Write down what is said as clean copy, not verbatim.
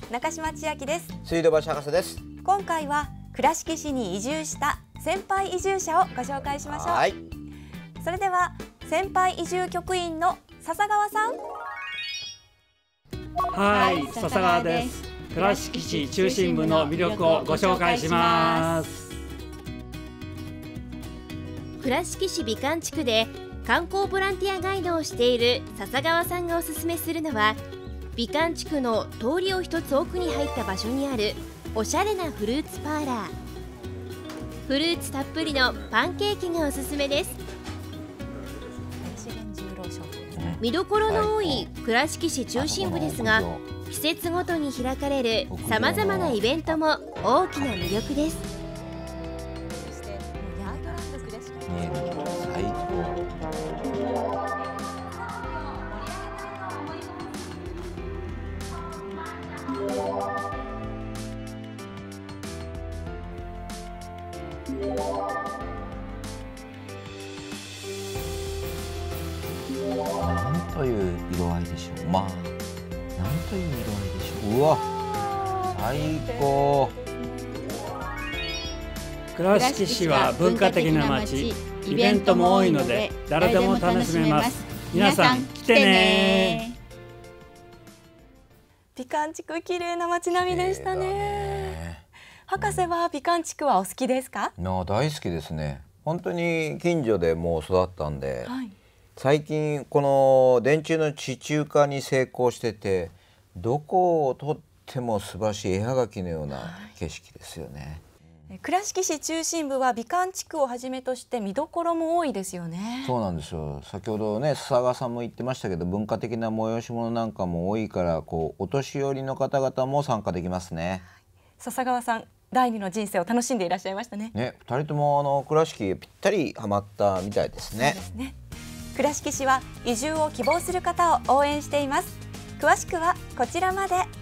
中島千秋です。 水道橋博士です。 今回は倉敷市に移住した先輩移住者をご紹介しましょう。 はい。 それでは先輩移住局員の笹川さん。 はい、笹川です。倉敷市中心部の魅力をご紹介します。 倉敷市美観地区で観光ボランティアガイドをしている笹川さんがおすすめするのは、美観地区の通りを一つ奥に入った場所にあるおしゃれなフルーツパーラー。フルーツたっぷりのパンケーキがおすすめです。見どころの多い倉敷市中心部ですが、季節ごとに開かれるさまざまなイベントも大きな魅力です。 最高。なんという色合いでしょう。なんという色合いでしょう。うわ、最高。 倉敷市は文化的な街、イベントも多いので誰でも楽しめます。皆さん来てね。 美観地区綺麗な街並みでしたね。博士は美観地区はお好きですか？ 大好きですね。本当に近所でもう育ったんで、最近この電柱の地中化に成功してて、どこを撮っても素晴らしい絵はがきのような景色ですよね。 倉敷市中心部は美観地区をはじめとして見どころも多いですよね。 そうなんですよ。先ほどね笹川さんも言ってましたけど、文化的な催し物なんかも多いから、お年寄りの方々も参加できますね。 笹川さん、第二の人生を楽しんでいらっしゃいましたね。 2人とも倉敷ぴったりハマったみたいですね。 そうですね。倉敷市は移住を希望する方を応援しています。詳しくはこちらまで。